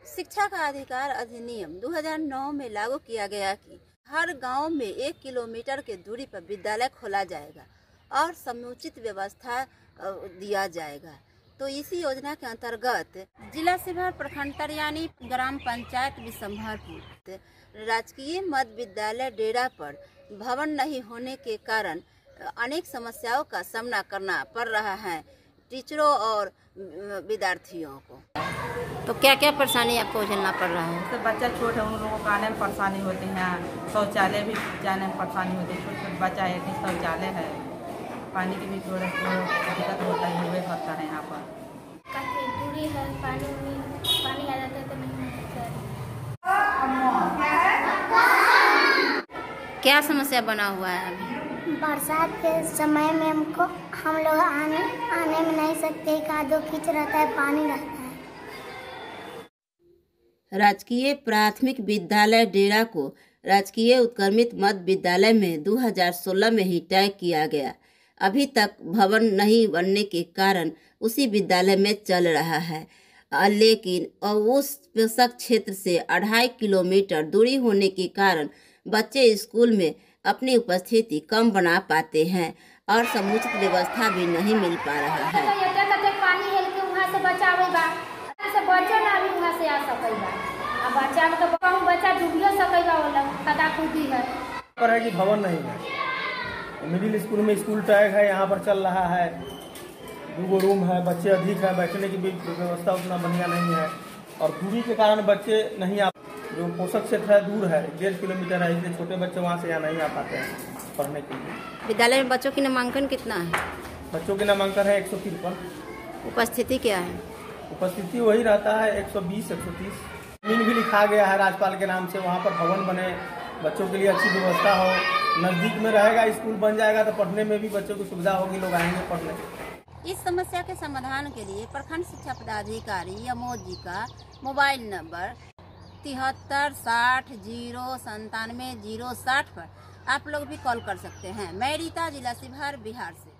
शिक्षा का अधिकार अधिनियम 2009 में लागू किया गया कि हर गांव में 1 किलोमीटर के दूरी पर विद्यालय खोला जाएगा और समुचित व्यवस्था दिया जाएगा। तो इसी योजना के अंतर्गत जिला शिवहर प्रखंड तरियानी ग्राम पंचायत विश्वभरपुर राजकीय मध्य विद्यालय डेरा पर भवन नहीं होने के कारण अनेक समस्याओं का सामना करना पड़ रहा है टीचरों और विद्यार्थियों को। तो क्या क्या परेशानी आपको झेलना पड़ रहा है? तो बच्चा छोटे हैं, उन लोगों को आने में परेशानी होती है, शौचालय भी जाने में परेशानी होती है। छोटे छोटे बच्चा है, नहीं शौचालय है, पानी की भी थोड़ा दिक्कत होता है, हुए होता है यहाँ पर। काफ़ी दूरी है, पानी आ जाता है तो नहीं होता। क्या समस्या बना हुआ है अभी? बरसात के समय में हम लोग आने में नहीं सकते, कादो कीच रहता है, पानी रहता है। राजकीय प्राथमिक विद्यालय डेरा को राजकीय उत्क्रमित मध्य विद्यालय में 2016 में ही तय किया गया। अभी तक भवन नहीं बनने के कारण उसी विद्यालय में चल रहा है, लेकिन उस पोषक क्षेत्र से 2.5 किलोमीटर दूरी होने के कारण बच्चे स्कूल में अपनी उपस्थिति कम बना पाते हैं और समुचित व्यवस्था भी नहीं मिल पा रहा है। पानी हेल के वहाँ से बचावेगा, बच्चा ना भी वहाँ से आ सकेगा। अब बच्चा में तो कहूँ बच्चा डूबियो सकेगा, वाला खदा खुदी है। पर है कि भवन नहीं है। मिडिल स्कूल में स्कूल टैग है, यहाँ पर चल रहा है, 2 रूम है, बच्चे अधिक है, बैठने की भी व्यवस्था उतना बढ़िया नहीं है और दूरी के कारण बच्चे नहीं आ, जो पोषक क्षेत्र है दूर है, 1.5 किलोमीटर है, इसलिए छोटे बच्चे वहाँ से यहाँ नहीं आ पाते हैं पढ़ने के लिए। विद्यालय में बच्चों की नामांकन कितना है? बच्चों के नामांकन है 153। उपस्थिति क्या है? उपस्थिति वही रहता है 120-130। जमीन भी लिखा गया है राज्यपाल के नाम से, वहाँ पर भवन बने, बच्चों के लिए अच्छी व्यवस्था हो, नज़दीक में रहेगा, स्कूल बन जाएगा तो पढ़ने में भी बच्चों को सुविधा होगी, लोग आएंगे पढ़ने। इस समस्या के समाधान के लिए प्रखंड शिक्षा पदाधिकारी यमोद जी का मोबाइल नंबर 73 60 097 060 पर आप लोग भी कॉल कर सकते हैं। मैं रीता, जिला शिवहर, बिहार से।